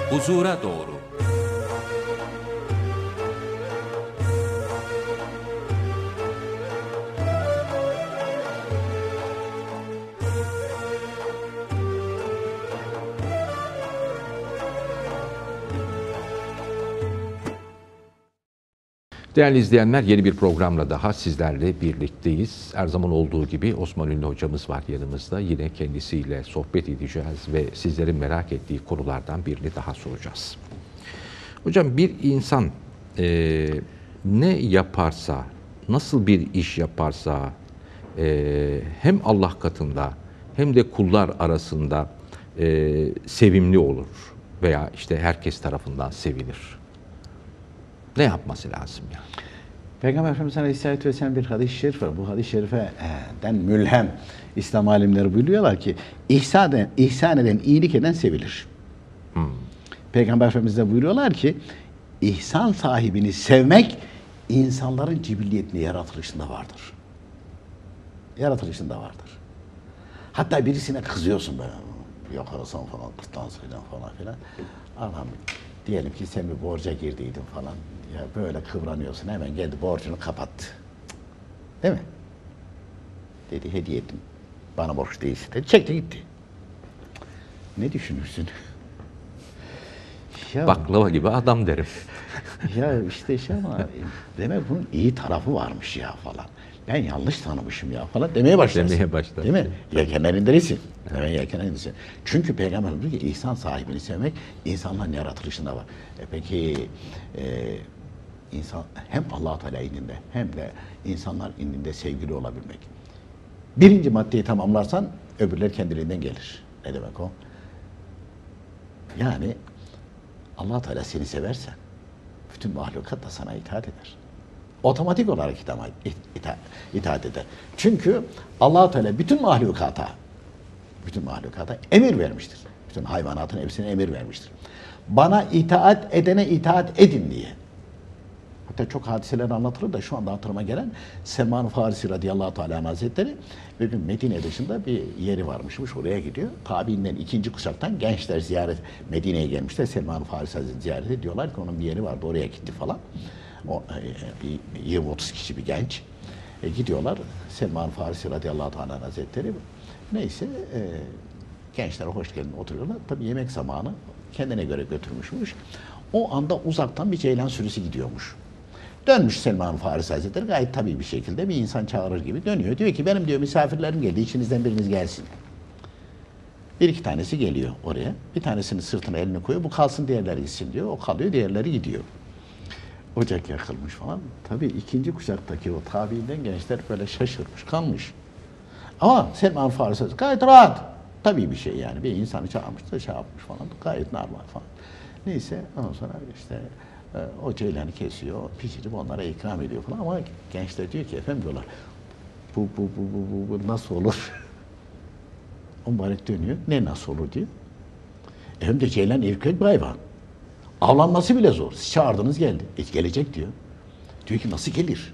Huzura doğru. Değerli izleyenler, yeni bir programla daha sizlerle birlikteyiz. Her zaman olduğu gibi Osman Ünlü hocamız var yanımızda. Yine kendisiyle sohbet edeceğiz ve sizlerin merak ettiği konulardan birini daha soracağız. Hocam, bir insan ne yaparsa, nasıl bir iş yaparsa hem Allah katında hem de kullar arasında sevimli olur veya işte herkes tarafından sevilir. Ne yapması lazım yani? Peygamber Efendimiz Aleyhisselatü Vesselam bir hadis-i şerif var. Bu hadis-i şerifeden mülhem İslam alimleri buyuruyorlar ki ihsan eden, iyilik eden sevilir. Peygamber Efendimiz de buyuruyorlar ki ihsan sahibini sevmek insanların cibilliyetinde, yaratılışında vardır. Yaratılışında vardır. Hatta birisine kızıyorsun böyle. Yakalasan falan, kırtlansaydan falan filan. Adam diyelim ki sen bir borca girdiydin falan. Ya böyle kıvranıyorsun, hemen geldi borcunu kapattı. Değil mi? Dedi hediye ettim. Bana borç değilsin dedi. Çekti gitti. Ne düşünürsün? Ya, baklava gibi adam derim. Ya işte ama demek bunun iyi tarafı varmış ya falan. Ben yanlış tanımışım ya falan demeye başlarsın. Değil mi? Yelkenler indirirsin. Hemen yelkenler indirirsin. Çünkü Peygamber diyor ki ihsan sahibini sevmek insanların yaratılışında var. Peki insan hem Allah Teala indinde hem de insanlar indinde sevgili olabilmek. Birinci maddeyi tamamlarsan öbürler kendiliğinden gelir. Ne demek o? Yani Allah Teala seni seversen bütün mahlukat da sana itaat eder. Otomatik olarak itaat eder. Çünkü Allah Teala bütün mahlukata emir vermiştir. Bütün hayvanatın hepsine emir vermiştir. Bana itaat edene itaat edin diye. Hatta çok hadiseler anlatılır da şu anda hatırıma gelen Selman Farisi radıyallahu teala hazretleri bir gün Medine dışında bir yeri varmışmış, oraya gidiyor. Tabiinden ikinci kuşaktan gençler Medine'ye gelmişler. Selman Farisi hazretleri ziyaret ediyorlar ki onun bir yeri vardı, oraya gitti falan. O 20-30 kişi bir genç. Gidiyorlar Selman Farisi radıyallahu teala hazretleri. Neyse gençlere hoş geldin oturuyorlar. Tabii yemek zamanı, kendine göre götürmüşmüş. O anda uzaktan bir ceylan sürüsü gidiyormuş. Dönmüş Selman Farisi Hazretleri gayet tabii bir şekilde bir insan çağırır gibi dönüyor. Diyor ki benim diyor misafirlerim geldi, içinizden biriniz gelsin. Bir iki tanesi geliyor oraya. Bir tanesinin sırtına elini koyuyor. Bu kalsın, diğerleri gitsin diyor. O kalıyor, diğerleri gidiyor. Ocak yakılmış falan. Tabii ikinci kuşaktaki o tabiinden gençler böyle şaşırmış, kalmış. Ama Selman Farisi Hazretleri gayet rahat. Tabii bir şey yani. Bir insanı çağırmış da şey yapmış falan. Gayet normal falan. Neyse ondan sonra işte o ceylanı kesiyor, pişirip onlara ikram ediyor falan. Ama gençler diyor ki efendim diyorlar bu nasıl olur? O mübarek dönüyor. Ne nasıl olur diyor. Hem de ceylan erkek bir hayvan. Avlanması bile zor. Siz çağırdınız geldi. Gelecek diyor. Diyor ki nasıl gelir?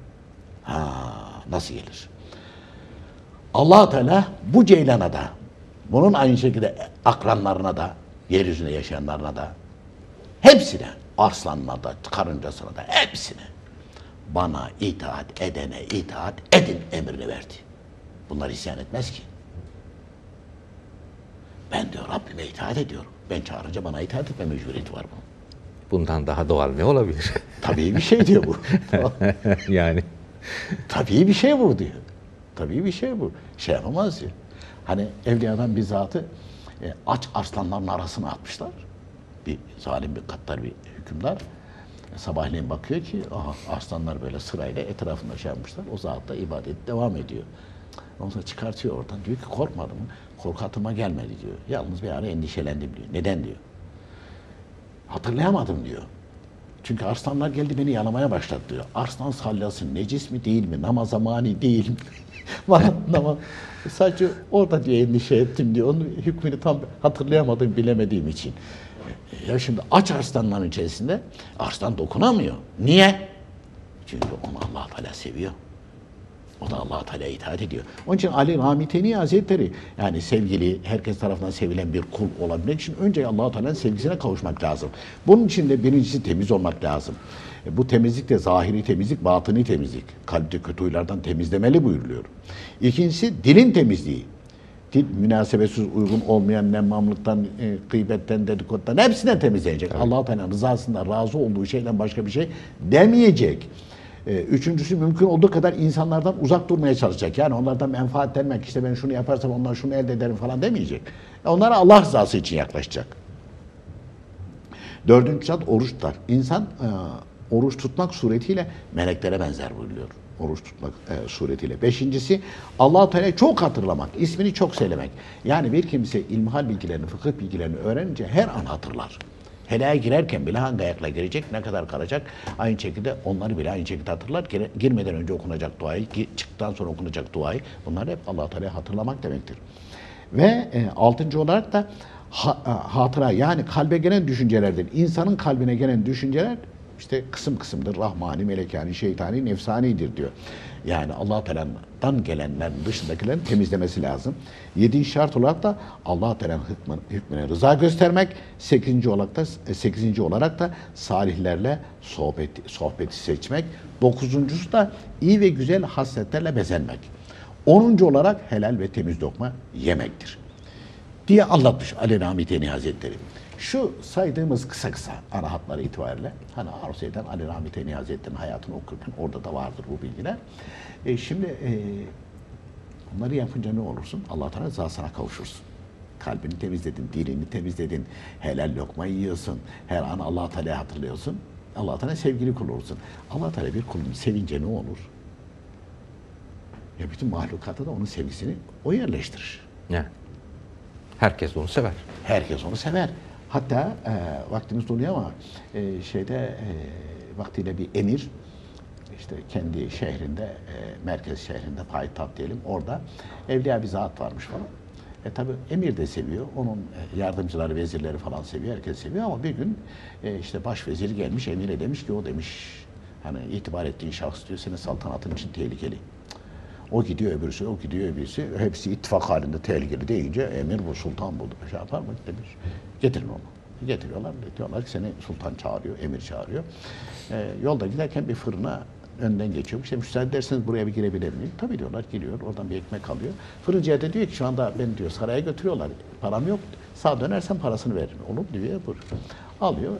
Nasıl gelir? Allah Teala bu ceylana da, bunun aynı şekilde akranlarına da, yeryüzünde yaşayanlarına da, hepsine, arslanına da, karıncasına da, hepsine bana itaat edene itaat edin emrini verdi. Bunlar isyan etmez ki. Ben diyor Rabbime itaat ediyorum. Ben çağırınca bana itaat etme mecburiyeti var bunun. Bundan daha doğal ne olabilir? Tabii bir şey diyor bu. Yani. Tabii bir şey bu diyor. Tabii bir şey bu. Şey yapamaz diyor. Hani evliyadan bir zatı aç arslanların arasına atmışlar. Bir zalim, bir gaddar bir hükümdar. Sabahleyin bakıyor ki arslanlar böyle sırayla etrafında şey yapmışlar. O zat da ibadet devam ediyor. Ondan sonra çıkartıyor oradan. Diyor ki korkmadım. Korku aklıma gelmedi diyor. Yalnız bir ara endişelendim diyor. Neden diyor. Hatırlayamadım diyor. Çünkü arslanlar geldi beni yalamaya başladı diyor. Arslan sallası necis mi değil mi? Namaza mani değil mi? Sadece orada diyor endişe ettim diyor. Onun hükmünü tam hatırlayamadım, bilemediğim için. Ya şimdi aç arslanların içerisinde arslan dokunamıyor. Niye? Çünkü onu Allah Teala seviyor. O da Allah-u Teala'ya itaat ediyor. Onun için Ali Rami Teni Hazretleri, yani sevgili, herkes tarafından sevilen bir kul olabilmek için önce Allah-u Teala'nın sevgisine kavuşmak lazım. Bunun için de birincisi temiz olmak lazım. Bu temizlik de zahiri temizlik, batini temizlik. Kalpte kötü huylardan temizlemeli buyuruluyor. İkincisi dilin temizliği. Dil münasebetsiz, uygun olmayan nemmamlıktan, gıybetten, dedikodudan hepsinden temizlenecek. Allah-u Teala'nın rızasından razı olduğu şeyden başka bir şey demeyecek. Üçüncüsü, mümkün olduğu kadar insanlardan uzak durmaya çalışacak. Yani onlardan menfaatlenmek, işte ben şunu yaparsam onlar şunu elde ederim falan demeyecek. Onlara Allah rızası için yaklaşacak. Dördüncü şart oruç tutar. İnsan oruç tutmak suretiyle meleklere benzer buyuruyor. Oruç tutmak suretiyle. Beşincisi, Allah-u Teala'yı çok hatırlamak, ismini çok söylemek. Yani bir kimse ilmihal bilgilerini, fıkıh bilgilerini öğrenince her an hatırlar. Helaya girerken bile hangi ayakla girecek, ne kadar kalacak, aynı şekilde onları bile aynı şekilde hatırlar. Girmeden önce okunacak duayı, çıktıktan sonra okunacak duayı, bunlar hep Allah-u Teala'yı hatırlamak demektir. Ve altıncı olarak da hatıra, yani kalbe gelen düşüncelerdir. İnsanın kalbine gelen düşünceler işte kısım kısımdır. Rahmani, melekani, şeytani, nefsanidir diyor. Yani Allah-u Teala'dan gelenlerin dışındakilerin temizlemesi lazım. 7. şart olarak da Allah-u Teala'nın hükmüne rıza göstermek. 8. olarak da salihlerle sohbeti seçmek. 9. da iyi ve güzel hasletlerle bezenmek. 10. olarak helal ve temiz lokma yemektir diye anlatmış Ali Rami Teni Hazretleri. Şu saydığımız kısa ana hatları itibariyle, hani arzu eden Ali Rami Teni Hazretleri'nin hayatını okurken orada da vardır bu bilgiler. Şimdi bunları yapınca ne olursun? Allah Teala rızasına kavuşursun. Kalbini temizledin, dilini temizledin, helal lokma yiyorsun, her an Allah Teala'yı hatırlıyorsun. Allah Teala sevgili kul olursun. Allah Teala bir kulunu sevince ne olur? Ya bütün mahlukata da onun sevgisini o yerleştirir. Yani herkes de onu sever. Herkes onu sever. Hatta vaktimiz doluyor ama vaktiyle bir emir, işte kendi şehrinde, merkez şehrinde, payitaht diyelim, orada evliya bir zat varmış falan. Tabi emir de seviyor, onun yardımcıları, vezirleri falan seviyor, herkes seviyor ama bir gün işte baş vezir gelmiş, emire demiş ki, o demiş, hani itibar ettiğin şahıs diyor, senin saltanatın için tehlikeli. O gidiyor öbürsü, o gidiyor öbürsü. Hepsi ittifak halinde tehlikeli deyince emir bu, sultan buldu. Şey yapar mı? Demiş. Getirin onu. Getiriyorlar. Diyorlar ki seni sultan çağırıyor, emir çağırıyor. Yolda giderken bir fırına önden geçiyor. İşte müsaade ederseniz buraya bir girebilir miyim? Tabii diyorlar, giriyor. Oradan bir ekmek alıyor. Fırıncıya da diyor ki şu anda beni diyor saraya götürüyorlar. Param yok. Sağa dönersen parasını veririm. Olur diyor. Alıyor.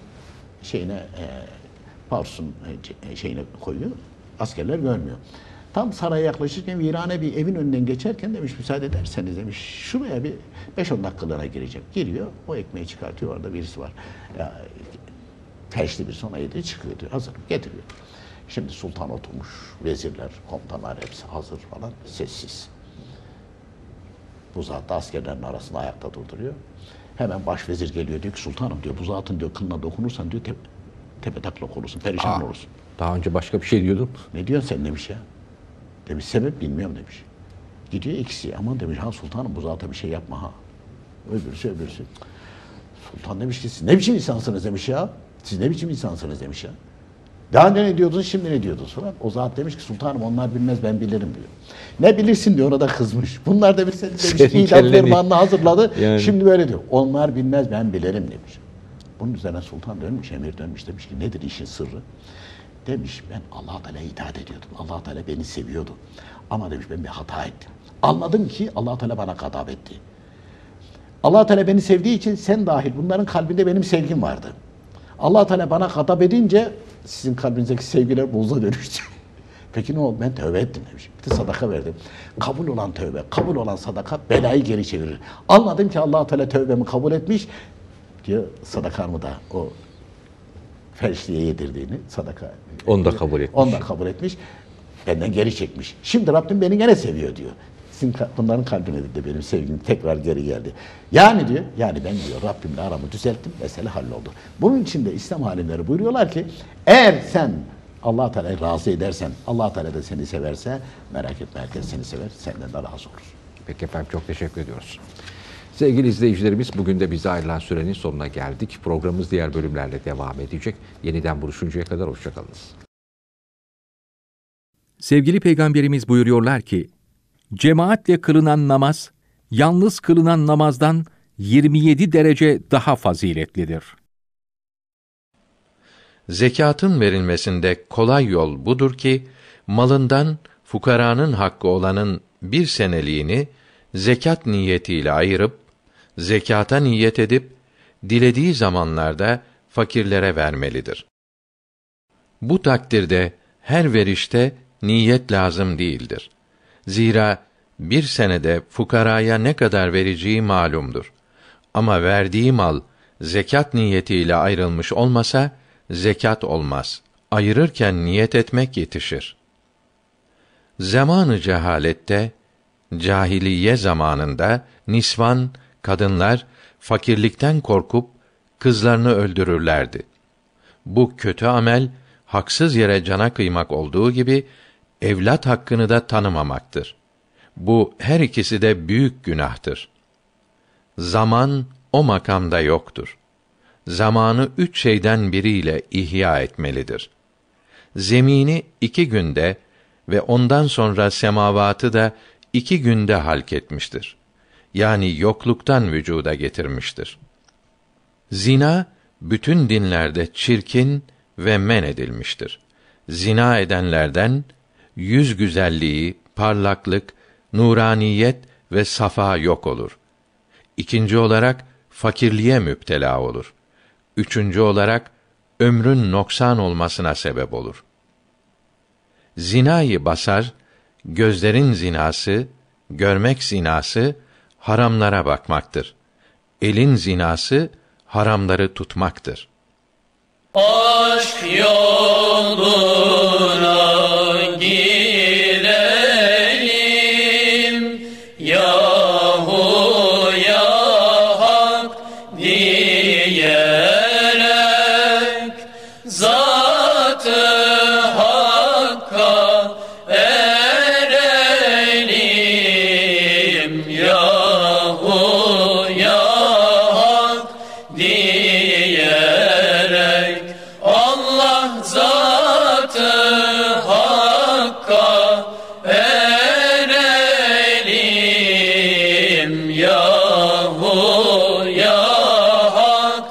Parsun şeyine koyuyor. Askerler görmüyor. Tam saraya yaklaşırken virane bir evin önünden geçerken demiş müsaade ederseniz demiş şuraya bir 5-10 dakikalığına gireceğim. Giriyor, o ekmeği çıkartıyor, orada birisi var. Ya, teşli birisi ona yedi, çıkıyor diyor, hazır getiriyor. Şimdi sultan oturmuş, vezirler, komutanlar hepsi hazır falan, sessiz. Bu zat da askerlerin arasında ayakta durduruyor. Hemen başvezir geliyor, diyor ki sultanım diyor, bu zatın diyor kılına dokunursan diyor tepe taklak olursun, perişan olursun. Daha önce başka bir şey diyordun. Ne diyorsun sen demiş ya. Demiş sebep bilmiyorum demiş. Gidiyor ikisi, aman demiş ha sultanım bu zata bir şey yapma ha. Öbürsü. Sultan demiş ki siz ne biçim insansınız demiş ya. Siz ne biçim insansınız demiş ya. Daha önce ne diyordunuz şimdi ne diyordunuz falan. O zat demiş ki sultanım onlar bilmez ben bilirim diyor. Ne bilirsin diyor, ona da kızmış. Bunlar da bilse demiş idam fermanını hazırladı. Yani. Şimdi böyle diyor. Onlar bilmez ben bilirim demiş. Bunun üzerine sultan dönmüş, emir dönmüş, demiş ki nedir işin sırrı? Demiş ben Allah-u Teala'ya itaat ediyordum. Allah-u Teala beni seviyordu. Ama demiş ben bir hata ettim. Anladım ki Allah-u Teala bana gadap etti. Allah-u Teala beni sevdiği için sen dahil bunların kalbinde benim sevgim vardı. Allah-u Teala bana gadap edince sizin kalbinizdeki sevgiler buza dönüştü. Peki ne oldu? Ben tövbe ettim demiş. Bir de sadaka verdim. Kabul olan tövbe, kabul olan sadaka belayı geri çevirir. Anladım ki Allah-u Teala tövbemi kabul etmiş diyor, sadakamı da o felçliye yedirdiğini sadaka. Onu da kabul etmiş. Onu da kabul etmiş. Benden geri çekmiş. Şimdi Rabbim beni gene seviyor diyor. Bunların kalbine de benim sevgim tekrar geri geldi. Yani diyor, yani ben diyor Rabbimle aramı düzelttim, mesele halloldu. Bunun için de İslam alimleri buyuruyorlar ki eğer sen Allah Teala'yı razı edersen, Allah Teala da seni severse merak etme herkes seni sever, senden de razı olur. Peki efendim çok teşekkür ediyoruz. Sevgili izleyicilerimiz bugün de bize ayrılan sürenin sonuna geldik. Programımız diğer bölümlerle devam edecek. Yeniden buluşuncaya kadar hoşça kalınız. Sevgili Peygamberimiz buyuruyorlar ki, cemaatle kılınan namaz, yalnız kılınan namazdan 27 derece daha faziletlidir. Zekatın verilmesinde kolay yol budur ki, malından fukaranın hakkı olanın bir seneliğini zekat niyetiyle ayırıp, zekata niyet edip, dilediği zamanlarda fakirlere vermelidir. Bu takdirde her verişte niyet lazım değildir. Zira bir senede fukaraya ne kadar vereceği malumdur. Ama verdiği mal zekat niyetiyle ayrılmış olmasa zekat olmaz. Ayırırken niyet etmek yetişir. Zamanı cehalette, cahiliye zamanında nisvan, kadınlar fakirlikten korkup kızlarını öldürürlerdi. Bu kötü amel haksız yere cana kıymak olduğu gibi evlat hakkını da tanımamaktır. Bu her ikisi de büyük günahtır. Zaman o makamda yoktur. Zamanı 3 şeyden biriyle ihya etmelidir. Zemini 2 günde ve ondan sonra semavatı da 2 günde halk etmiştir. Yani yokluktan vücuda getirmiştir. Zina bütün dinlerde çirkin ve men edilmiştir. Zina edenlerden yüz güzelliği, parlaklık, nuraniyet ve safa yok olur. İkinci olarak fakirliğe müptela olur. Üçüncü olarak ömrün noksan olmasına sebep olur. Zinayı basar, gözlerin zinası, görmek zinası, haramlara bakmaktır. Elin zinası, haramları tutmaktır. Aşk yoluna girelim, yahu ya hak diyerek, zat-ı hakka erelim, yahu ya hak diyerek. Allah zat-ı hakka erelim, yahu ya hak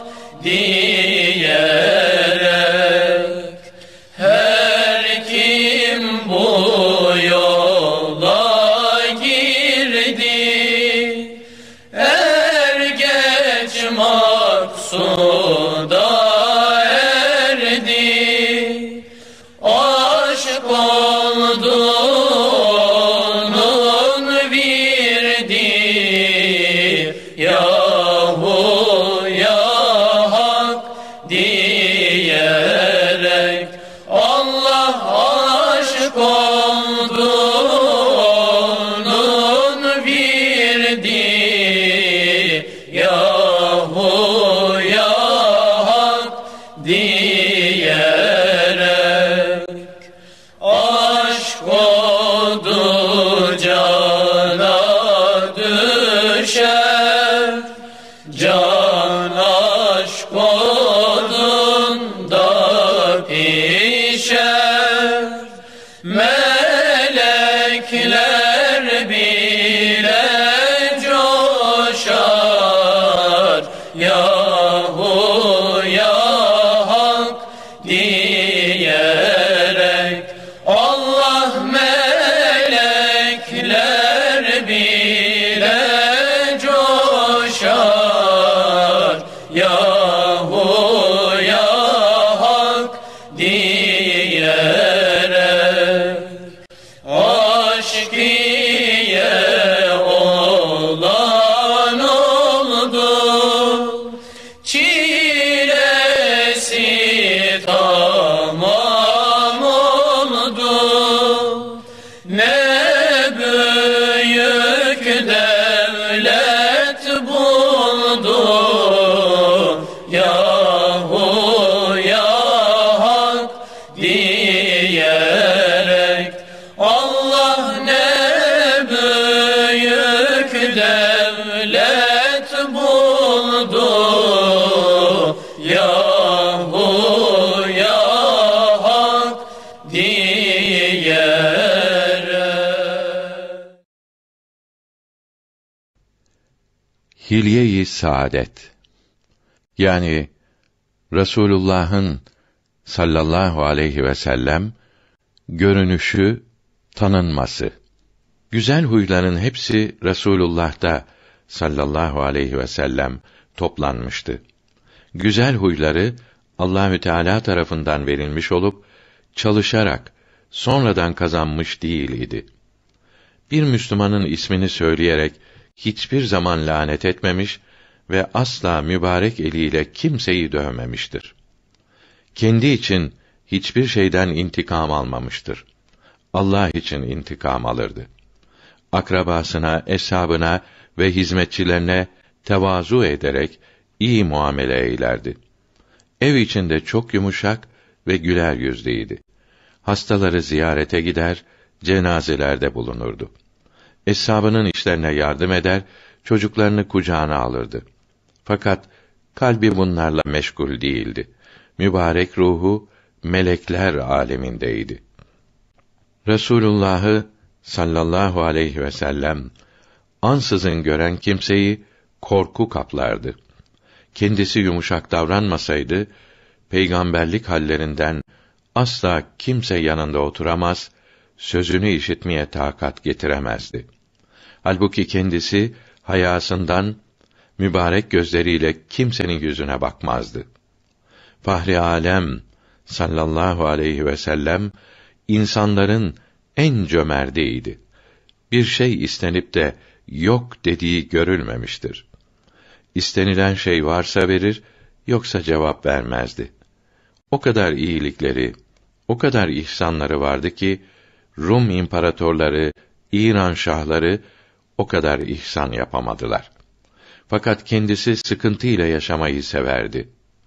diyerek. Her kim bu yola girdi, er geç maksuda erdi. Aşk oldu onun virdi, yahu ya hak diyerek. Allah aşk oldu onun virdi, yahu ya hak diyerek. Aşk oldu cana düşer, can aşk odunda pişer. Melekler bile coşar, yahu ya hak diyerek. Allah melekler bile coşar, yahu ya hak diyerek. Aşk ile olan oldu, çilesi tamam oldu. Ne büyük devlet buldu, Hilye-i saadet, yani Resulullah'ın sallallahu aleyhi ve sellem görünüşü, tanınması. Güzel huyların hepsi Resulullah'ta sallallahu aleyhi ve sellem toplanmıştı. Güzel huyları Allahü Teala tarafından verilmiş olup çalışarak sonradan kazanmış değil idi. Bir Müslümanın ismini söyleyerek hiçbir zaman lanet etmemiş ve asla mübarek eliyle kimseyi dövmemiştir. Kendi için hiçbir şeyden intikam almamıştır. Allah için intikam alırdı. Akrabasına, eshabına ve hizmetçilerine tevazu ederek iyi muamele eylerdi. Ev içinde çok yumuşak ve güler yüzlüydi. Hastaları ziyarete gider, cenazelerde bulunurdu. Eshabının işlerine yardım eder, çocuklarını kucağına alırdı. Fakat kalbi bunlarla meşgul değildi. Mübarek ruhu melekler alemindeydi. Resulullah'ı sallallahu aleyhi ve sellem ansızın gören kimseyi korku kaplardı. Kendisi yumuşak davranmasaydı, peygamberlik hallerinden asla kimse yanında oturamaz, sözünü işitmeye takat getiremezdi. Halbuki kendisi hayasından mübarek gözleriyle kimsenin yüzüne bakmazdı. Fahri alem sallallahu aleyhi ve sellem insanların en cömertiydi. Bir şey istenip de yok dediği görülmemiştir. İstenilen şey varsa verir, yoksa cevap vermezdi. O kadar iyilikleri, o kadar ihsanları vardı ki Rum imparatorları, İran şahları o kadar ihsan yapamadılar. Fakat kendisi sıkıntıyla yaşamayı severdi.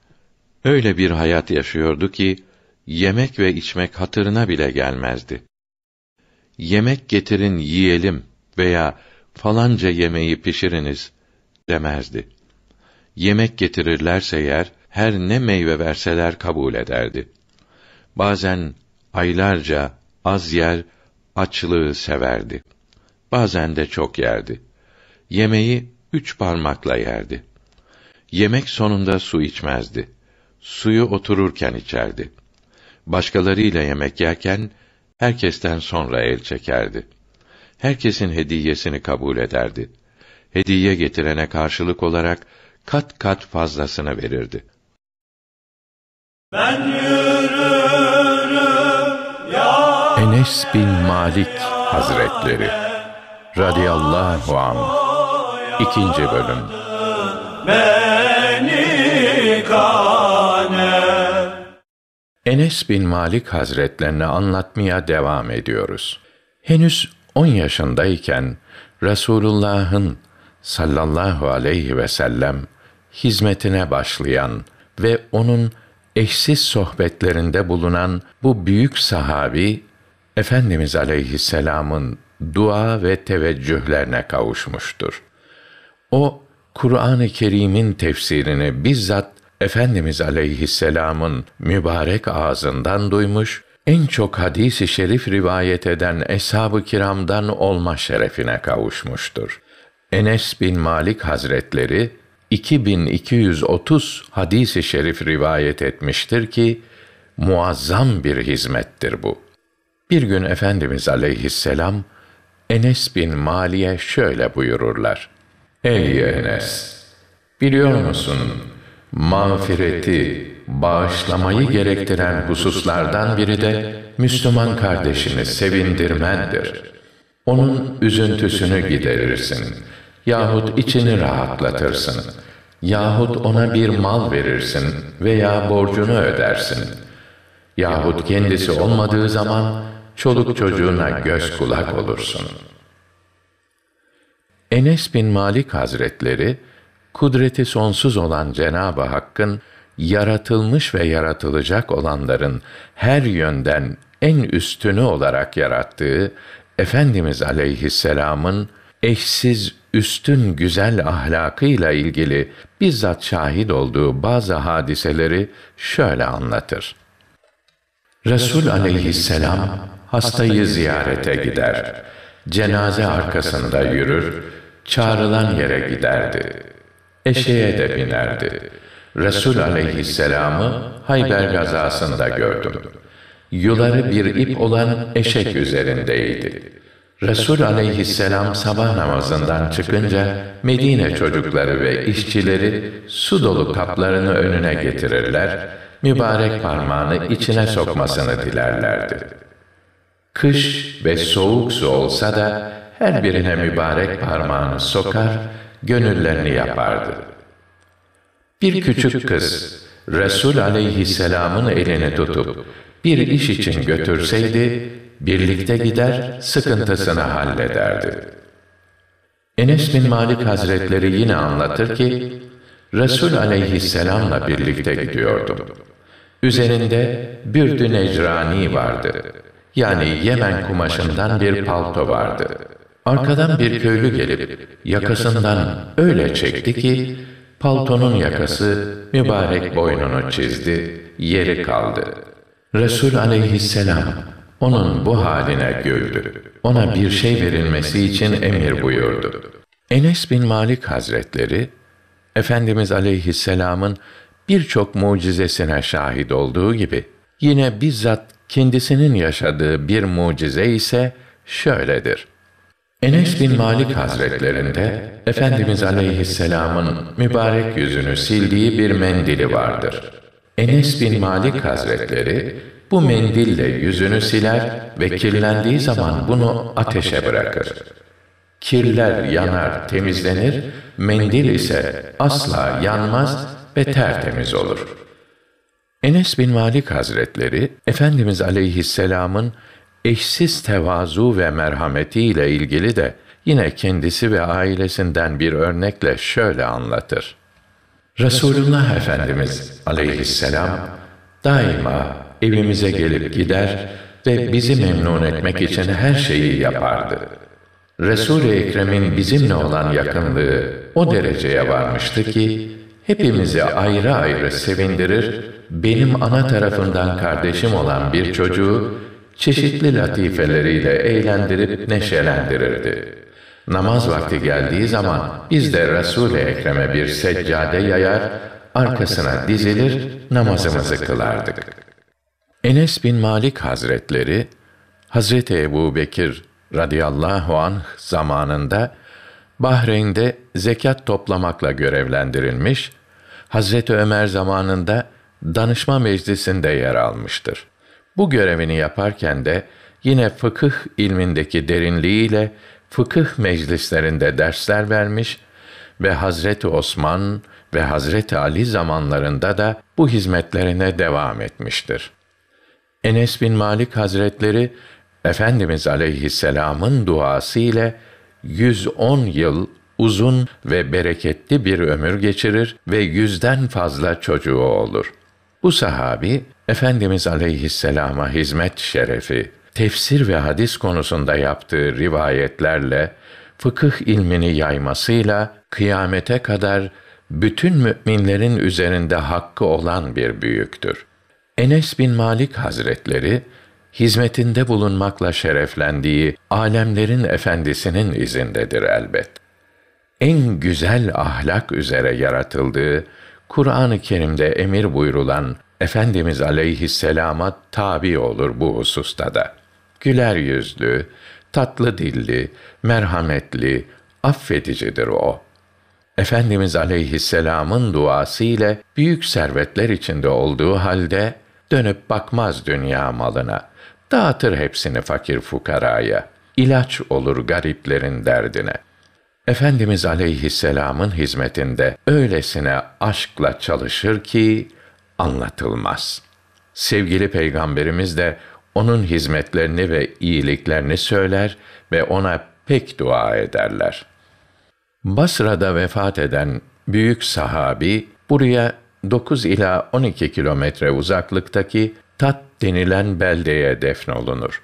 Öyle bir hayat yaşıyordu ki yemek ve içmek hatırına bile gelmezdi. Yemek getirin yiyelim veya falanca yemeği pişiriniz demezdi. Yemek getirirlerse yer, her ne meyve verseler kabul ederdi. Bazen aylarca az yer, açlığı severdi. Bazen de çok yerdi. Yemeği 3 parmakla yerdi. Yemek sonunda su içmezdi. Suyu otururken içerdi. Başkalarıyla yemek yerken herkesten sonra el çekerdi. Herkesin hediyesini kabul ederdi. Hediye getirene karşılık olarak kat kat fazlasını verirdi. Ben yürürüm ya Enes bin Malik Hazretleri radıyallahu anh. 2. bölüm. beni kane. Enes bin Malik Hazretlerini anlatmaya devam ediyoruz. Henüz 10 yaşındayken Resulullah'ın sallallahu aleyhi ve sellem hizmetine başlayan ve onun eşsiz sohbetlerinde bulunan bu büyük sahabi, Efendimiz aleyhisselamın dua ve teveccühlerine kavuşmuştur. O, Kur'an-ı Kerim'in tefsirini bizzat Efendimiz aleyhisselamın mübarek ağzından duymuş, en çok hadis-i şerif rivayet eden eshab-ı kiramdan olma şerefine kavuşmuştur. Enes bin Malik Hazretleri 2230 hadis-i şerif rivayet etmiştir ki muazzam bir hizmettir bu. Bir gün Efendimiz aleyhisselam Enes bin Malik'e şöyle buyururlar: Ey Enes! Biliyor musun, mağfireti, bağışlamayı gerektiren hususlardan biri de Müslüman kardeşini sevindirmendir. Onun üzüntüsünü giderirsin yahut içini rahatlatırsın yahut ona bir mal verirsin veya borcunu ödersin yahut kendisi olmadığı zaman çoluk çocuğuna göz kulak olursun. Enes bin Malik Hazretleri, kudreti sonsuz olan Cenab-ı Hakk'ın yaratılmış ve yaratılacak olanların her yönden en üstünü olarak yarattığı Efendimiz aleyhisselamın eşsiz üstün güzel ahlakıyla ilgili bizzat şahit olduğu bazı hadiseleri şöyle anlatır. Resul aleyhisselam hastayı ziyarete gider. Cenaze arkasında yürür, çağrılan yere giderdi. eşeğe de binerdi. Resul aleyhisselamı Hayber gazasında gördüm. Yuları bir ip olan eşek üzerindeydi. Resul aleyhisselam sabah namazından çıkınca Medine çocukları ve işçileri su dolu kaplarını önüne getirirler, mübarek parmağını içine sokmasını dilerlerdi. Kış ve soğuk su olsa da her birine mübarek parmağını sokar, gönüllerini yapardı. Bir küçük kız, Resul aleyhisselamın elini tutup bir iş için götürseydi, birlikte gider, sıkıntısını hallederdi. Enes bin Malik Hazretleri yine anlatır ki, Resul aleyhisselamla birlikte gidiyordum. Üzerinde bürd-ü necrani vardı. Yani Yemen kumaşından bir palto vardı. Arkadan bir köylü gelip yakasından öyle çekti ki, paltonun yakası mübarek boynunu çizdi, yeri kaldı. Resul aleyhisselam onun bu haline güldü. Ona bir şey verilmesi için emir buyurdu. Enes bin Malik Hazretleri, Efendimiz aleyhisselamın birçok mucizesine şahit olduğu gibi, yine bizzat kendisinin yaşadığı bir mucize ise şöyledir. Enes bin Malik Hazretlerinde, Efendimiz aleyhisselamın mübarek yüzünü sildiği bir mendili vardır. Enes bin Malik Hazretleri, bu mendille yüzünü siler ve kirlendiği zaman bunu ateşe bırakır. Kirler yanar, temizlenir, mendil ise asla yanmaz ve tertemiz olur. Enes bin Malik Hazretleri, Efendimiz aleyhisselamın eşsiz tevazu ve merhametiyle ilgili de yine kendisi ve ailesinden bir örnekle şöyle anlatır. Resulullah Efendimiz aleyhisselam daima evimize gelip gider ve bizi memnun etmek için her şeyi yapardı. Resul-i Ekrem'in bizimle olan yakınlığı o dereceye varmıştı ki, hepimizi ayrı ayrı sevindirir, benim ana tarafından kardeşim olan bir çocuğu çeşitli latifeleriyle eğlendirip neşelendirirdi. Namaz vakti geldiği zaman biz de Resul-i Ekrem'e bir seccade yayar, arkasına dizilir, namazımızı kılardık. Enes bin Malik Hazretleri, Hazreti Ebubekir radıyallahu anh zamanında Bahreyn'de zekat toplamakla görevlendirilmiş, Hazreti Ömer zamanında danışma meclisinde yer almıştır. Bu görevini yaparken de yine fıkıh ilmindeki derinliğiyle fıkıh meclislerinde dersler vermiş ve Hazreti Osman ve Hazreti Ali zamanlarında da bu hizmetlerine devam etmiştir. Enes bin Malik Hazretleri, Efendimiz aleyhisselamın duası ile 110 yıl uzun ve bereketli bir ömür geçirir ve 100'den fazla çocuğu olur. Bu sahabi, Efendimiz aleyhisselama hizmet şerefi, tefsir ve hadis konusunda yaptığı rivayetlerle, fıkıh ilmini yaymasıyla kıyamete kadar bütün müminlerin üzerinde hakkı olan bir büyüktür. Enes bin Malik Hazretleri, hizmetinde bulunmakla şereflendiği alemlerin efendisinin izindedir elbet. En güzel ahlak üzere yaratıldığı, Kur'an-ı Kerim'de emir buyurulan Efendimiz aleyhisselama tabi olur bu hususta da. Güler yüzlü, tatlı dilli, merhametli, affedicidir o. Efendimiz aleyhisselamın duası ile büyük servetler içinde olduğu halde dönüp bakmaz dünya malına. Dağıtır hepsini fakir fukaraya. İlaç olur gariplerin derdine. Efendimiz aleyhisselamın hizmetinde öylesine aşkla çalışır ki anlatılmaz. Sevgili Peygamberimiz de onun hizmetlerini ve iyiliklerini söyler ve ona pek dua ederler. Basra'da vefat eden büyük sahabi, buraya 9 ila 12 kilometre uzaklıktaki Tat denilen beldeye defnolunur.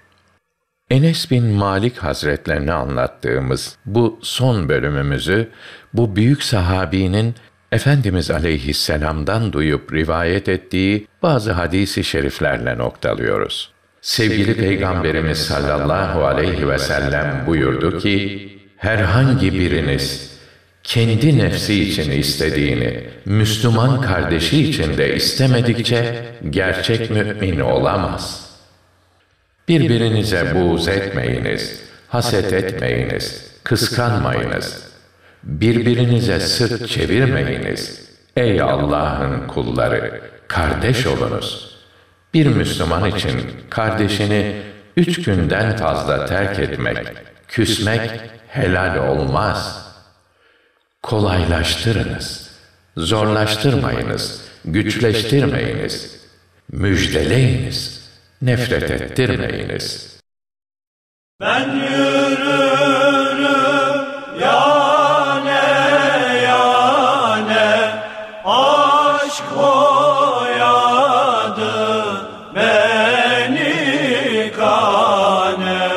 Enes bin Malik Hazretlerini anlattığımız bu son bölümümüzü, bu büyük sahabinin Efendimiz aleyhisselam'dan duyup rivayet ettiği bazı hadis-i şeriflerle noktalıyoruz. Sevgili Peygamberimiz sallallahu aleyhi ve sellem buyurdu ki, herhangi biriniz kendi nefsi için istediğini Müslüman kardeşi için de istemedikçe gerçek mümin olamaz. Birbirinize buğz etmeyiniz, haset etmeyiniz, kıskanmayınız. Birbirinize sırt çevirmeyiniz. Ey Allah'ın kulları, kardeş olunuz. Bir Müslüman için kardeşini 3 günden fazla terk etmek, küsmek helal olmaz. Kolaylaştırınız, zorlaştırmayınız, güçleştirmeyiniz. Müjdeleyiniz, nefret ettirmeyiniz. Ben yürürüm yâne yâne, aşk boyadı beni kâne.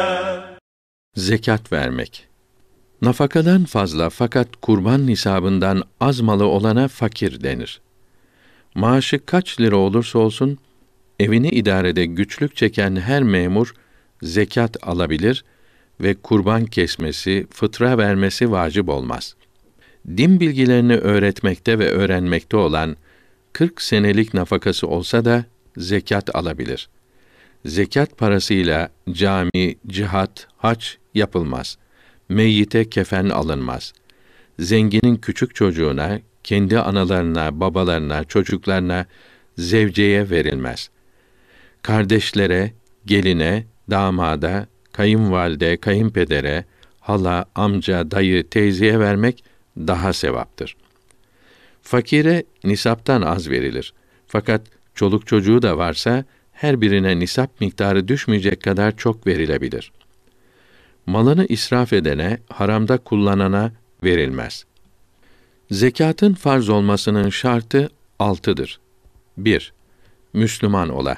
Zekat vermek. Nafakadan fazla fakat kurban nisabından az malı olana fakir denir. Maaşı kaç lira olursa olsun, evini idarede güçlük çeken her memur zekat alabilir ve kurban kesmesi, fıtra vermesi vacip olmaz. Din bilgilerini öğretmekte ve öğrenmekte olan 40 senelik nafakası olsa da zekat alabilir. Zekat parasıyla cami, cihat, hac yapılmaz. Meyyite kefen alınmaz. Zenginin küçük çocuğuna, kendi analarına, babalarına, çocuklarına, zevceye verilmez. Kardeşlere, geline, damada, kayınvalide, kayınpedere, hala, amca, dayı, teyzeye vermek daha sevaptır. Fakire nisaptan az verilir. Fakat çoluk çocuğu da varsa her birine nisap miktarı düşmeyecek kadar çok verilebilir. Malını israf edene, haramda kullanana verilmez. Zekatın farz olmasının şartı 6'dır. 1. Müslüman ola.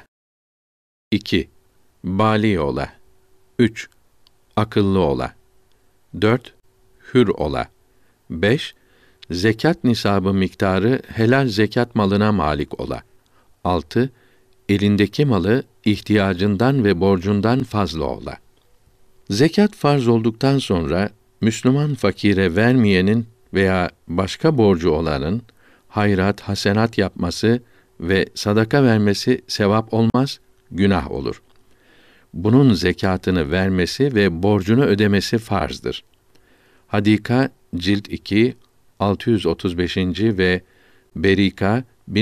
2. Bâli ola. 3. Akıllı ola. 4. Hür ola. 5. Zekat nisabı miktarı helal zekat malına malik ola. 6. Elindeki malı ihtiyacından ve borcundan fazla ola. Zekat farz olduktan sonra Müslüman fakire vermeyenin veya başka borcu olanın hayrat, hasenat yapması ve sadaka vermesi sevap olmaz, günah olur. Bunun zekatını vermesi ve borcunu ödemesi farzdır. Hadika cilt 2 635. ve Berika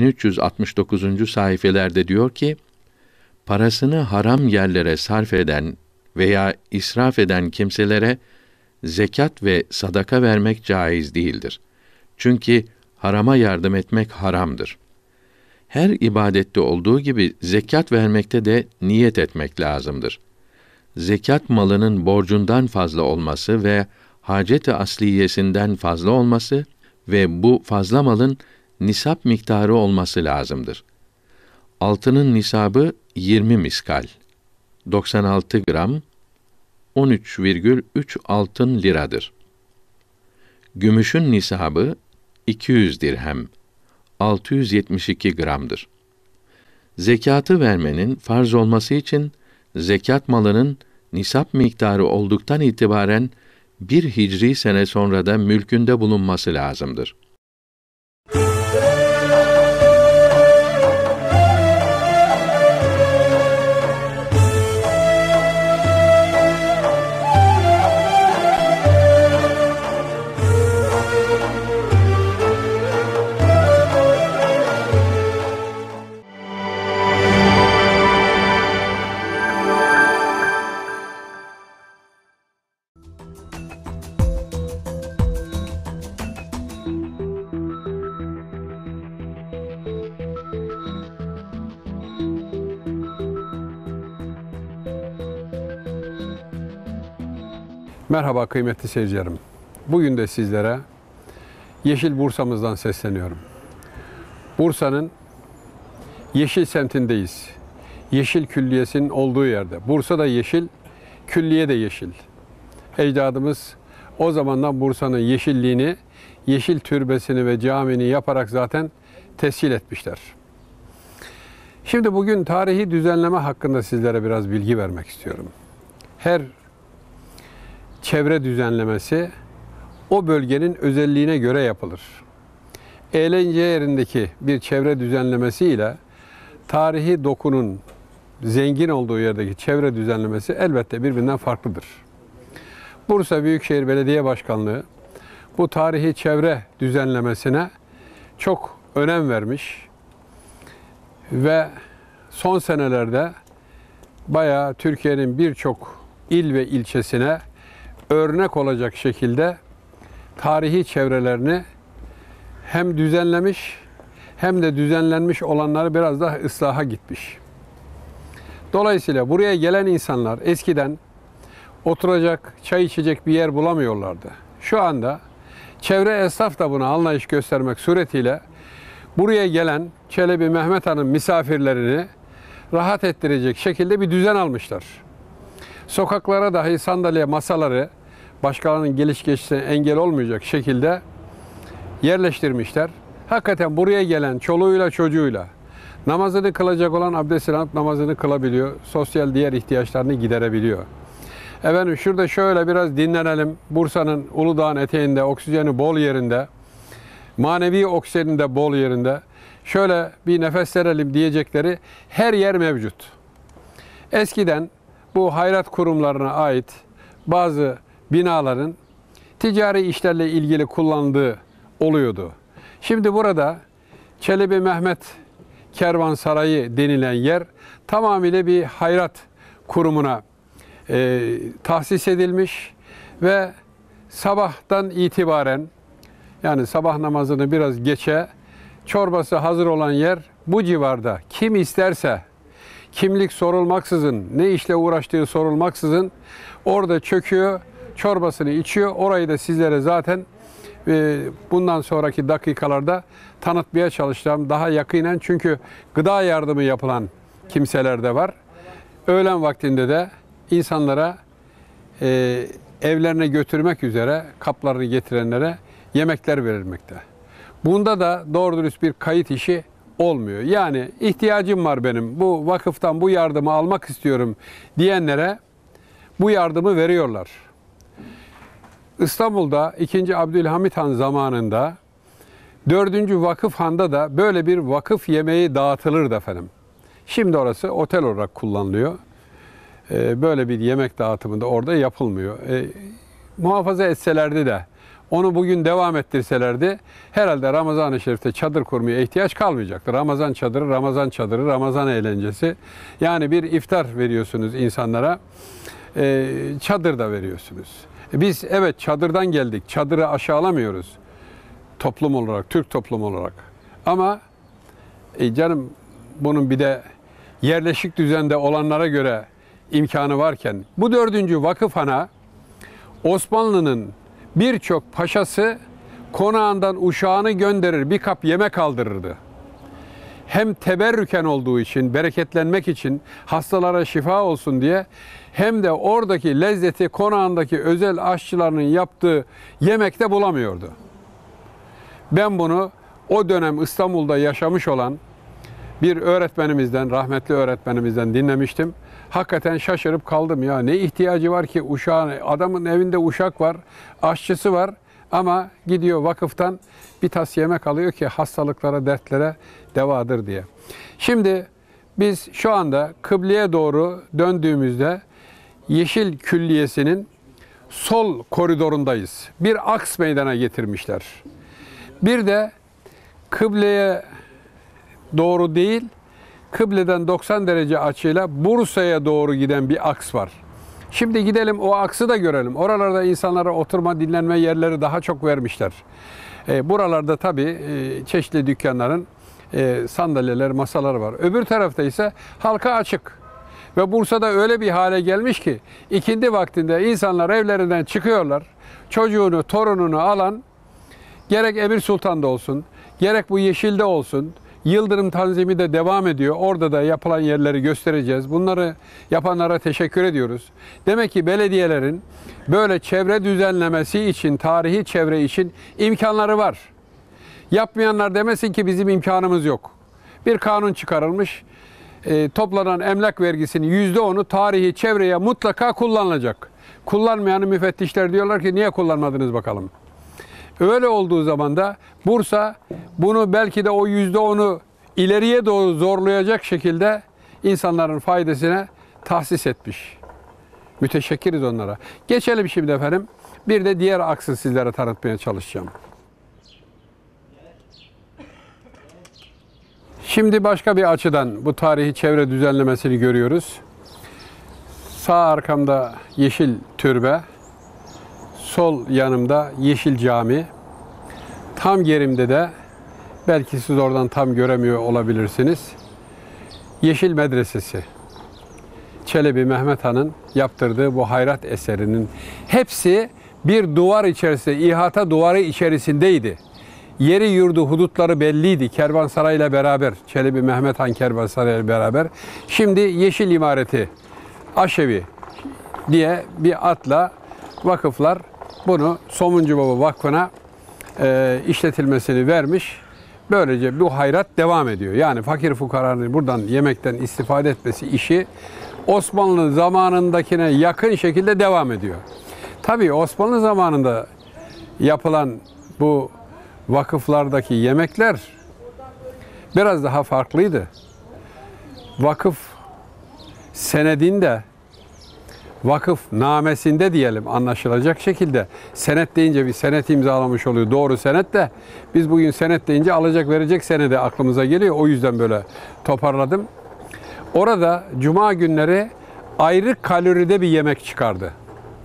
1369. sayfelerde diyor ki, parasını haram yerlere sarf eden veya israf eden kimselere zekat ve sadaka vermek caiz değildir. Çünkü harama yardım etmek haramdır. Her ibadette olduğu gibi zekat vermekte de niyet etmek lazımdır. Zekat malının borcundan fazla olması ve hacet-i asliyesinden fazla olması ve bu fazla malın nisap miktarı olması lazımdır. Altının nisabı 20 miskal, 96 gram, 13,3 altın liradır. Gümüşün nisabı 200 dirhem, 672 gramdır. Zekatı vermenin farz olması için zekat malının nisap miktarı olduktan itibaren bir hicri sene sonra da mülkünde bulunması lazımdır. Merhaba kıymetli seyircilerim. Bugün de sizlere Yeşil Bursa'mızdan sesleniyorum. Bursa'nın Yeşil semtindeyiz. Yeşil Külliyesi'nin olduğu yerde. Bursa da yeşil, külliye de yeşil. Ecdadımız o zamandan Bursa'nın yeşilliğini, yeşil türbesini ve camini yaparak zaten tescil etmişler. Şimdi bugün tarihi düzenleme hakkında sizlere biraz bilgi vermek istiyorum. Her çevre düzenlemesi o bölgenin özelliğine göre yapılır. Eğlence yerindeki bir çevre düzenlemesiyle tarihi dokunun zengin olduğu yerdeki çevre düzenlemesi elbette birbirinden farklıdır. Bursa Büyükşehir Belediye Başkanlığı bu tarihi çevre düzenlemesine çok önem vermiş ve son senelerde bayağı Türkiye'nin birçok il ve ilçesine örnek olacak şekilde tarihi çevrelerini hem düzenlemiş hem de düzenlenmiş olanları biraz daha ıslaha gitmiş. Dolayısıyla buraya gelen insanlar eskiden oturacak, çay içecek bir yer bulamıyorlardı. Şu anda çevre esnaf da buna anlayış göstermek suretiyle buraya gelen Çelebi Mehmet Han'ın misafirlerini rahat ettirecek şekilde bir düzen almışlar. Sokaklara dahi sandalye, masaları başkalarının geliş geçişine engel olmayacak şekilde yerleştirmişler. Hakikaten buraya gelen çoluğuyla çocuğuyla namazını kılacak olan abdestini alıp namazını kılabiliyor. Sosyal diğer ihtiyaçlarını giderebiliyor. Efendim şurada şöyle biraz dinlenelim. Bursa'nın Uludağ'ın eteğinde, oksijeni bol yerinde, manevi oksijeni de bol yerinde. Şöyle bir nefes verelim diyecekleri her yer mevcut. Eskiden bu hayrat kurumlarına ait bazı binaların ticari işlerle ilgili kullanıldığı oluyordu. Şimdi burada Çelebi Mehmet Kervansarayı denilen yer tamamıyla bir hayrat kurumuna tahsis edilmiş ve sabahtan itibaren, yani sabah namazını biraz geçe, çorbası hazır olan yer bu civarda. Kim isterse, kimlik sorulmaksızın, ne işle uğraştığı sorulmaksızın orada çöküyor, çorbasını içiyor. Orayı da sizlere zaten bundan sonraki dakikalarda tanıtmaya çalışacağım. Daha yakinen, çünkü gıda yardımı yapılan kimseler de var. Öğlen vaktinde de insanlara evlerine götürmek üzere kaplarını getirenlere yemekler verilmekte. Bunda da doğru dürüst bir kayıt işi olmuyor. Yani ihtiyacım var benim, bu vakıftan bu yardımı almak istiyorum diyenlere bu yardımı veriyorlar. İstanbul'da 2. Abdülhamit Han zamanında 4. Vakıf Han'da da böyle bir vakıf yemeği dağıtılırdı efendim. Şimdi orası otel olarak kullanılıyor. Böyle bir yemek dağıtımı da orada yapılmıyor. Muhafaza etselerdi de, onu bugün devam ettirselerdi herhalde Ramazan-ı Şerif'te çadır kurmaya ihtiyaç kalmayacaktı. Ramazan çadırı, Ramazan çadırı, Ramazan eğlencesi. Yani bir iftar veriyorsunuz insanlara, çadır da veriyorsunuz. Biz evet çadırdan geldik, çadırı aşağılamıyoruz toplum olarak, Türk toplumu olarak. Ama canım bunun bir de yerleşik düzende olanlara göre imkanı varken, bu 4. Vakıf Han'a Osmanlı'nın birçok paşası konağından uşağını gönderir, bir kap yemek aldırırdı. Hem teberrüken olduğu için, bereketlenmek için, hastalara şifa olsun diye, hem de oradaki lezzeti konağındaki özel aşçılarının yaptığı yemekte bulamıyordu. Ben bunu o dönem İstanbul'da yaşamış olan bir öğretmenimizden, rahmetli öğretmenimizden dinlemiştim. Hakikaten şaşırıp kaldım ya. Ne ihtiyacı var ki uşağın, adamın evinde uşak var, aşçısı var ama gidiyor vakıftan bir tas yemek alıyor ki hastalıklara, dertlere devadır diye. Şimdi biz şu anda kıbleye doğru döndüğümüzde Yeşil Külliyesi'nin sol koridorundayız. Bir aks meydana getirmişler. Bir de kıbleye doğru değil, kıbleden 90 derece açıyla Bursa'ya doğru giden bir aks var. Şimdi gidelim o aksı da görelim. Oralarda insanlara oturma, dinlenme yerleri daha çok vermişler. Buralarda tabii çeşitli dükkanların sandalyeler, masalar var. Öbür tarafta ise halka açık. Ve Bursa'da öyle bir hale gelmiş ki ikindi vaktinde insanlar evlerinden çıkıyorlar. Çocuğunu, torununu alan, gerek Emir Sultan'da olsun, gerek bu Yeşil'de olsun, Yıldırım Tanzimi de devam ediyor. Orada da yapılan yerleri göstereceğiz. Bunları yapanlara teşekkür ediyoruz. Demek ki belediyelerin böyle çevre düzenlemesi için, tarihi çevre için imkanları var. Yapmayanlar demesin ki bizim imkanımız yok. Bir kanun çıkarılmış. Toplanan emlak vergisinin %10'u tarihi çevreye mutlaka kullanılacak. Kullanmayanı müfettişler diyorlar ki niye kullanmadınız bakalım. Öyle olduğu zaman da Bursa bunu belki de o %10'u ileriye doğru zorlayacak şekilde insanların faydasına tahsis etmiş. Müteşekkiriz onlara. Geçelim şimdi efendim. Bir de diğer aksı sizlere tanıtmaya çalışacağım. Şimdi başka bir açıdan bu tarihi çevre düzenlemesini görüyoruz. Sağ arkamda yeşil türbe, sol yanımda yeşil cami, tam gerimde de belki siz oradan tam göremiyor olabilirsiniz. Yeşil Medresesi. Çelebi Mehmet Han'ın yaptırdığı bu hayrat eserinin hepsi bir duvar içerisinde, ihata duvarı içerisindeydi. Yeri yurdu hudutları belliydi Kervansaray ile beraber, Çelebi Mehmet Han Kervansaray ile beraber. Şimdi Yeşil İmareti, Aşevi diye bir adla vakıflar bunu Somuncu Baba Vakfı'na işletilmesini vermiş. Böylece bu hayrat devam ediyor. Yani fakir fukaranın buradan yemekten istifade etmesi işi Osmanlı zamanındakine yakın şekilde devam ediyor. Tabii Osmanlı zamanında yapılan bu vakıflardaki yemekler biraz daha farklıydı. Vakıf senedinde, vakıf namesinde diyelim anlaşılacak şekilde senet deyince bir senet imzalamış oluyor. Doğru senet de biz bugün senet deyince alacak verecek senede aklımıza geliyor. O yüzden böyle toparladım. Orada cuma günleri ayrı kaloride bir yemek çıkardı.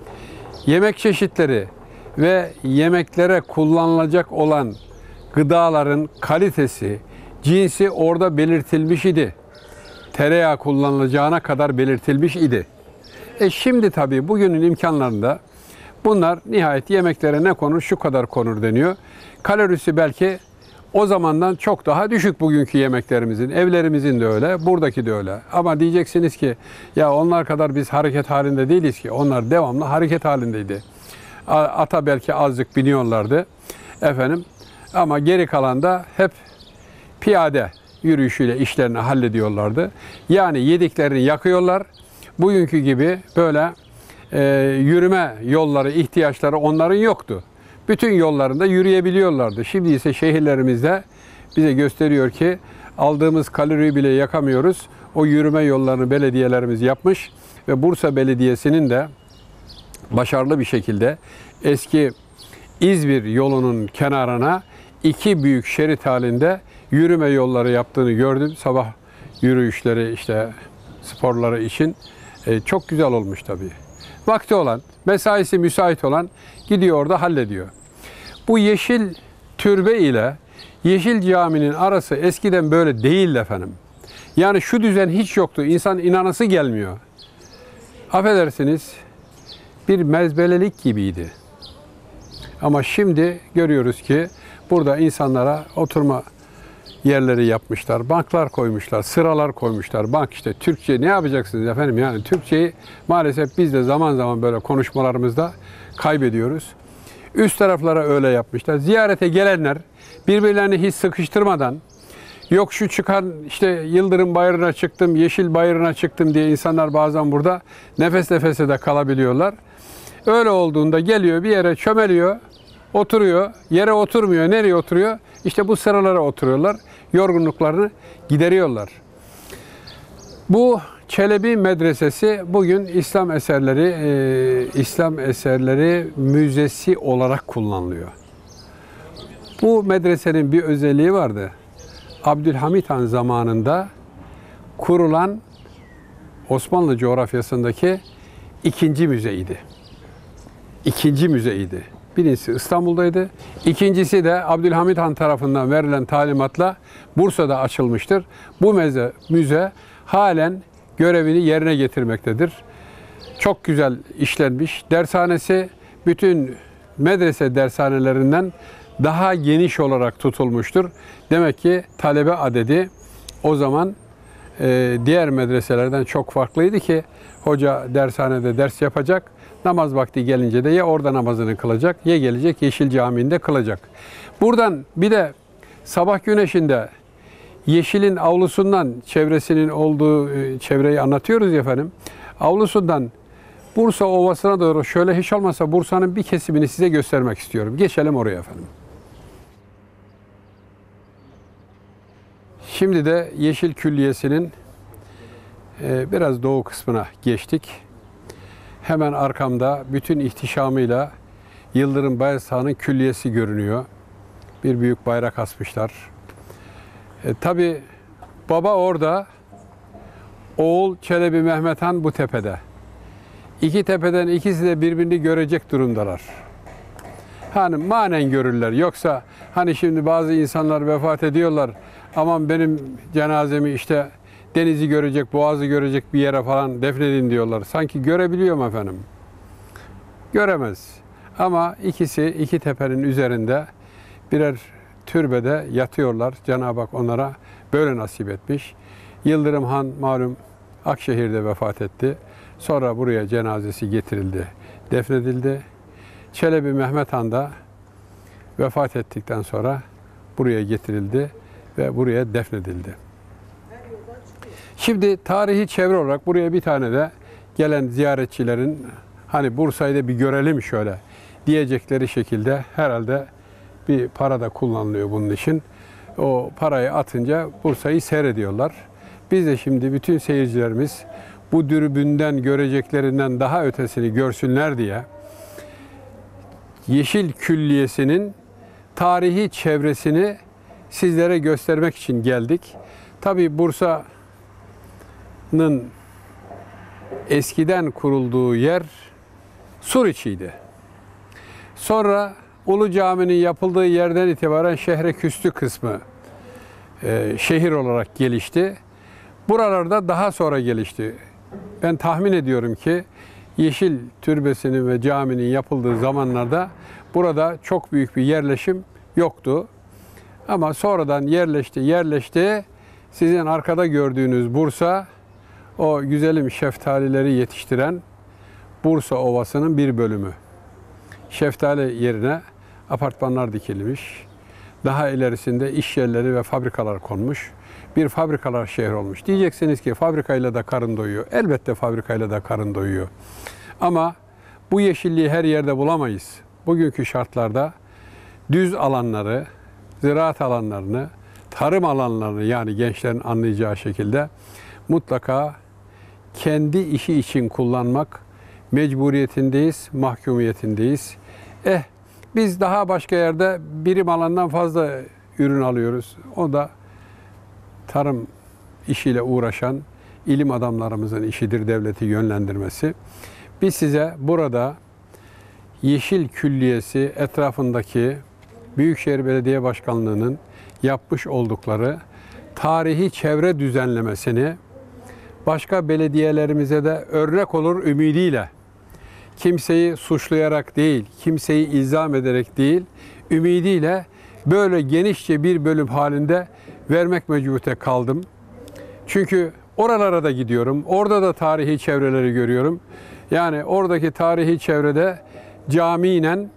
Yemek çeşitleri ve yemeklere kullanılacak olan gıdaların kalitesi, cinsi orada belirtilmiş idi. Tereyağı kullanılacağına kadar belirtilmiş idi. Şimdi tabii bugünün imkanlarında bunlar nihayet yemeklere ne konur? Şu kadar konur deniyor. Kalorisi belki o zamandan çok daha düşük bugünkü yemeklerimizin, evlerimizin de öyle, buradaki de öyle. Ama diyeceksiniz ki ya onlar kadar biz hareket halinde değiliz ki. Onlar devamlı hareket halindeydi. Ata belki azıcık biniyorlardı efendim. Ama geri kalan da hep piyade yürüyüşüyle işlerini hallediyorlardı. Yani yediklerini yakıyorlar. Bugünkü gibi böyle yürüme yolları, ihtiyaçları onların yoktu. Bütün yollarında yürüyebiliyorlardı. Şimdi ise şehirlerimizde bize gösteriyor ki aldığımız kaloriyi bile yakamıyoruz. O yürüme yollarını belediyelerimiz yapmış ve Bursa Belediyesi'nin de başarılı bir şekilde eski İzmir yolunun kenarına 2 büyük şerit halinde yürüme yolları yaptığını gördüm. Sabah yürüyüşleri işte sporları için çok güzel olmuş tabii. Vakti olan, mesaisi müsait olan gidiyor orada hallediyor. Bu yeşil türbe ile yeşil caminin arası eskiden böyle değildi efendim. Yani şu düzen hiç yoktu. İnsan inanası gelmiyor. Affedersiniz, bir mezbelelik gibiydi. Ama şimdi görüyoruz ki burada insanlara oturma yerleri yapmışlar, banklar koymuşlar, sıralar koymuşlar. Bank işte Türkçe ne yapacaksınız efendim? Yani Türkçeyi maalesef biz de zaman zaman böyle konuşmalarımızda kaybediyoruz. Üst taraflara öyle yapmışlar. Ziyarete gelenler birbirlerini hiç sıkıştırmadan, yok şu çıkan işte Yıldırım Bayırı'na çıktım, Yeşil Bayırı'na çıktım diye insanlar bazen burada nefes nefese de kalabiliyorlar. Öyle olduğunda geliyor bir yere çömeliyor, oturuyor, yere oturmuyor. Nereye oturuyor? İşte bu sıralara oturuyorlar. Yorgunluklarını gideriyorlar. Bu Çelebi Medresesi bugün İslam eserleri müzesi olarak kullanılıyor. Bu medresenin bir özelliği vardı. Abdülhamit Han zamanında kurulan Osmanlı coğrafyasındaki ikinci müzeydi. İkinci müzeydi. Birincisi İstanbul'daydı. İkincisi de Abdülhamit Han tarafından verilen talimatla Bursa'da açılmıştır. Bu müze halen görevini yerine getirmektedir. Çok güzel işlenmiş. Dershanesi bütün medrese dershanelerinden daha geniş olarak tutulmuştur. Demek ki talebe adedi o zaman diğer medreselerden çok farklıydı ki hoca dershanede ders yapacak. Namaz vakti gelince de ya orada namazını kılacak ya gelecek Yeşil Camii'nde kılacak. Buradan bir de sabah güneşinde Yeşil'in avlusundan çevresinin olduğu çevreyi anlatıyoruz ya efendim. Avlusundan Bursa Ovası'na doğru şöyle hiç olmazsa Bursa'nın bir kesimini size göstermek istiyorum. Geçelim oraya efendim. Şimdi de Yeşil Külliyesi'nin biraz doğu kısmına geçtik. Hemen arkamda bütün ihtişamıyla Yıldırım Bayezid Külliyesi görünüyor. Bir büyük bayrak asmışlar. Tabii baba orada, oğul Çelebi Mehmet Han bu tepede. İki tepeden ikisi de birbirini görecek durumdalar. Hani manen görürler. Yoksa hani şimdi bazı insanlar vefat ediyorlar. Aman benim cenazemi işte denizi görecek, boğazı görecek bir yere falan defnedin diyorlar. Sanki görebiliyor mu efendim? Göremez. Ama ikisi iki tepenin üzerinde birer türbede yatıyorlar. Cenab-ı Hak onlara böyle nasip etmiş. Yıldırım Han malum Akşehir'de vefat etti. Sonra buraya cenazesi getirildi, defnedildi. Çelebi Mehmet Han da vefat ettikten sonra buraya getirildi ve buraya defnedildi. Şimdi tarihi çevre olarak buraya bir tane de gelen ziyaretçilerin hani Bursa'yı da bir görelim şöyle diyecekleri şekilde herhalde bir para da kullanılıyor bunun için. O parayı atınca Bursa'yı seyrediyorlar. Biz de şimdi bütün seyircilerimiz bu dürbünden göreceklerinden daha ötesini görsünler diye Yeşil Külliyesi'nin tarihi çevresini sizlere göstermek için geldik. Tabii Bursa'nın eskiden kurulduğu yer Suriçi'ydi. Sonra Ulu Cami'nin yapıldığı yerden itibaren Şehreküstü kısmı şehir olarak gelişti. Buralarda daha sonra gelişti. Ben tahmin ediyorum ki Yeşil Türbesi'nin ve caminin yapıldığı zamanlarda burada çok büyük bir yerleşim yoktu. Ama sonradan yerleşti. Sizin arkada gördüğünüz Bursa, o güzelim şeftalileri yetiştiren Bursa Ovası'nın bir bölümü. Şeftali yerine apartmanlar dikilmiş. Daha ilerisinde iş yerleri ve fabrikalar konmuş. Bir fabrikalar şehri olmuş. Diyeceksiniz ki fabrikayla da karın doyuyor. Elbette fabrikayla da karın doyuyor. Ama bu yeşilliği her yerde bulamayız. Bugünkü şartlarda düz alanları, ziraat alanlarını, tarım alanlarını yani gençlerin anlayacağı şekilde mutlaka kendi işi için kullanmak mecburiyetindeyiz, mahkumiyetindeyiz. Biz daha başka yerde birim alandan fazla ürün alıyoruz. O da tarım işiyle uğraşan ilim adamlarımızın işidir devleti yönlendirmesi. Biz size burada Yeşil Külliyesi etrafındaki Büyükşehir Belediye Başkanlığı'nın yapmış oldukları tarihi çevre düzenlemesini başka belediyelerimize de örnek olur ümidiyle, kimseyi suçlayarak değil, kimseyi ilzam ederek değil, ümidiyle böyle genişçe bir bölüm halinde vermek mecburiyete kaldım. Çünkü oralara da gidiyorum, orada da tarihi çevreleri görüyorum. Yani oradaki tarihi çevrede camiyle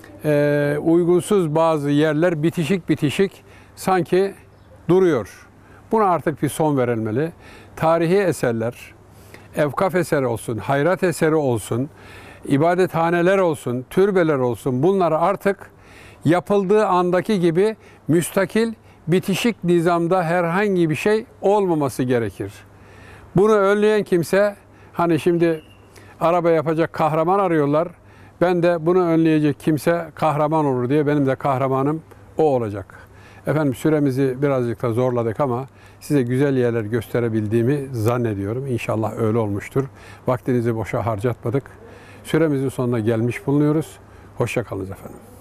uygunsuz bazı yerler bitişik sanki duruyor. Buna artık bir son verilmeli. Tarihi eserler, evkaf eseri olsun, hayrat eseri olsun, ibadethaneler olsun, türbeler olsun, bunlar artık yapıldığı andaki gibi müstakil, bitişik nizamda herhangi bir şey olmaması gerekir. Bunu önleyen kimse, hani şimdi araba yapacak kahraman arıyorlar, ben de bunu önleyecek kimse kahraman olur diye benim de kahramanım o olacak. Efendim süremizi birazcık da zorladık ama size güzel yerler gösterebildiğimi zannediyorum. İnşallah öyle olmuştur. Vaktinizi boşa harcatmadık. Süremizin sonuna gelmiş bulunuyoruz. Hoşça kalınız efendim.